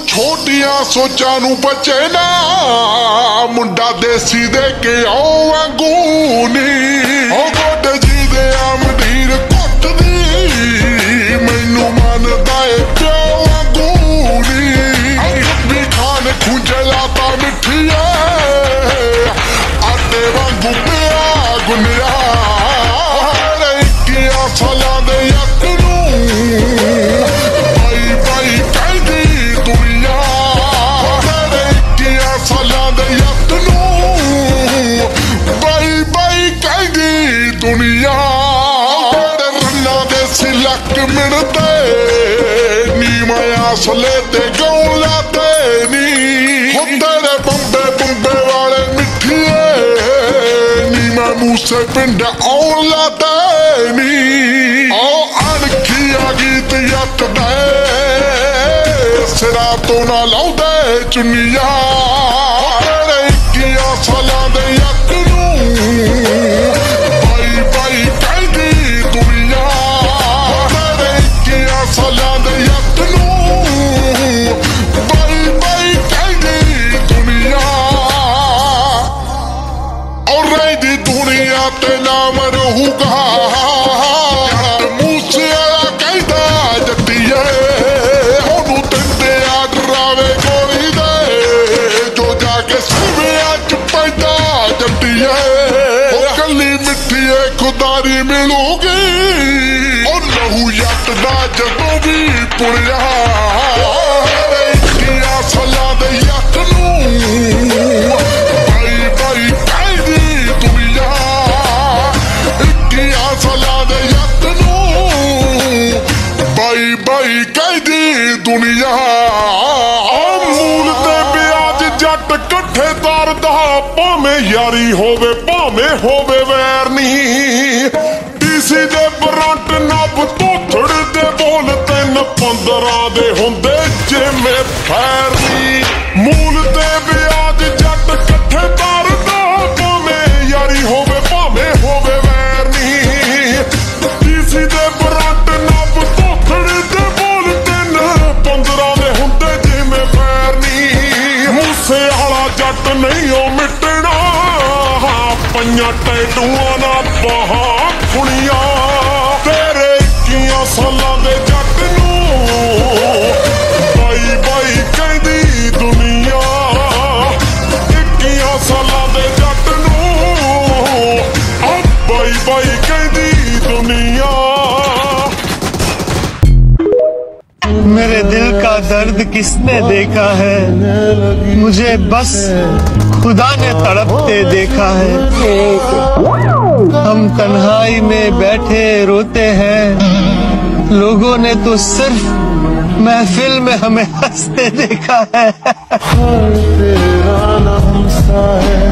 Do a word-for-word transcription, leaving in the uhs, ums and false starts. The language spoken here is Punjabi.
ਛੋਟੀਆਂ ਸੋਚਾਂ ਨੂੰ ਬਚੇ ਨਾ ਮੁੰਡਾ ਦੇਸੀ ਦੇ ਕੇ ਆਉ ਵਾਂਗੂ ਨੀ ਉਹ ਗੋਡੇ ਜੀ ਦੇ ਆ ਮੰਡੀਰ ਕੁੱਟਦੀ ਮੈਨੂੰ ਮੰਨਦਾ ਏ ਪਿਓ ਵਾਂਗੂ ਨੀ ਵੀ ਖਾਨ ਖੁੰਝੇ ਲਾਤਾ ਮਿੱਠੀਏ ਆਟੇ ਵਾਂਗੂ ਪਿਆ ਗੁੰਨਿਆ ਹਰੇ ਇੱਕੀਆਂ ਸਾਲਾਂ ਦੇ ਯੱਕ ਨੂੰ ਬਾਈ ਬਾਈ ਕਹਿੰਦੀ ਦੁਨੀਆ ਹਰੇ ਇੱਕੀਆਂ ਸਾਲਾਂ ਦੇ ਯੱਕ ਨੂੰ ਬਾਈ ਬਾਈ ਕਹਿੰਦੀ ਦੁਨੀਆ ਜਿਹੜੇ ਰੰਨਾਂ ਦੇ ਸਿਲਕ ਮਿਣਦੇ ਨੀ ਮਾਇਆ ਸਲੇ ਤੇ ਗਾਉਣ ਲਾਤੇ ਨੀ ਹੁੰਦੇ ਨੇ ਬੰਬੇ ਬੰਬੇ ਵਾਲੇ ਮਿੱਠੀਏ ਨੀ ਮੈਂ ਮੂਸੇ ਪਿੰਡ ਆਉਣ ਲਾਤੇ ਨੀ ਆਹ ਅਣਖੀ ਆ ਗੀਤ ਯੱਤ ਦੇ ਸਿਰਾਂ ਤੋਂ ਨਾ ਲਾਉਂਦੇ ਚੁੰਨੀਆਂ ਤੇਰੇ ਇੱਕੀਆਂ ਸਾਲਾਂ ਦੇ ਯੱਕ ਨੂੰ ਬਾਈ ਬਾਈ ਕਹਿੰਦੀ ਦੁਨੀਆ ਤੇਰੇ ਇੱਕੀਆਂ ਸਾਲਾਂ ਦੇ ਯੱਕ ਨੂੰ ਬਾਈ ਬਾਈ ਕਹਿੰਦੀ ਦੁਨੀਆ ਔਰ ਰਹਿੰਦੀ ਦੁਨੀਆ ਤੇ ਨਾਮ ਰਹੂਗਾ ਜੱਟ ਮੂਸੇ ਵਾਲਾ ਕਹਿੰਦਾ ਜੱਟੀਏ ਉਹਨੂੰ ਦਿੰਦੇ ਆ ਡਰਾਵੇ ਗੋਲੀ ਦੇ ਜੋ ਜਾ ਕੇ ਸਿਵਿਆਂ ਚ ਪੈਂਦਾ ਜੱਟੀਏ ਉਹ ਕੱਲੀ ਮਿੱਠੀਏ ਖੁਦਾਰੀ ਮਿਲੂਗੀ ਉਹ ਲਹੂ ਜੱਟ ਦਾ ਜਦੋਂ ਵੀ ਪੁੜਿਆ ਇੱਕੀਆਂ ਸਾਲਾਂ ਦੇ ਯੱਕ ਨੂੰ ਬਾਈ ਬਾਈ ਕਹਿੰਦੀ ਦੁਨੀਆ ਇੱਕੀਆਂ ਸਾਲਾਂ ਦੇ ਯੱਕ ਨੂੰ ਬਾਈ ਬਾਈ ਕਹਿੰਦੀ ਦੁਨੀਆ ਮੂਲ ਤੇ ਵਿਆਜ ਜੱਟ ਇਕੱਠੇ ਤਰਦਾ ਭਾਵੇਂ ਯਾਰੀ ਹੋਵੇ ਭਾਵੇਂ ਹੋਵੇ ਵੈਰ ਨਹੀਂ ਡੀਸੀ ਦੇ ਬਰੰਟ ਨੱਬ ਧੋਥੜ ਦੇ ਬੋਲ ਤਿੰਨ ਪੰਦਰਾਂ ਦੇ ਹੁੰਦੇ ਜਿਵੇਂ ਫੈਰ ਨਹੀਂ ਮੂਲ ਤੇ ਵਿਆਜ ਜੱਟ ਇਕੱਠੇ ਤਰਦਾ ਭਾਵੇਂ ਯਾਰੀ ਹੋਵੇ ਭਾਵੇਂ ਹੋਵੇ ਵੈਰ ਨਹੀਂ ਡੀਸੀ ਦੇ ਬਰੰਟ ਨੱਬ ਧੋਥੜ ਦੇ ਬੋਲ ਤਿੰਨ ਪੰਦਰਾਂ ਦੇ ਹੁੰਦੇ ਜਿਵੇਂ ਫੈਰ ਨਹੀਂ ਮੂਸੇ ਵਾਲਾ ਜੱਟ ਨਹੀਂ ਉਹ ਮਿਟਣਾ ਪੰਜਾਂ ਟੈਟੂਆਂ ਨਾਲ ਬਾਹਾਂ ਖੁਣੀਆਂ ਤੇਰੇ ਇੱਕੀਆਂ ਸਾਲਾਂ ਦੇ ਜੱਟ ਨੂੰ ਬਾਈ ਬਾਈ ਕਹਿੰਦੀ ਦੁਨੀਆ ਇੱਕੀਆਂ ਸਾਲਾਂ ਦੇ ਜੱਟ ਨੂੰ ਆ ਬਾਈ ਬਾਈ ਕਹਿੰਦੀ ਦੁਨੀਆ मेरे दिल का दर्द किसने देखा है मुझे बस खुदा ने तड़पते देखा है हम तन्हाई में बैठे रोते हैं लोगों ने तो सिर्फ महफिल में हमें हंसते देखा है। तेरा नाम सा है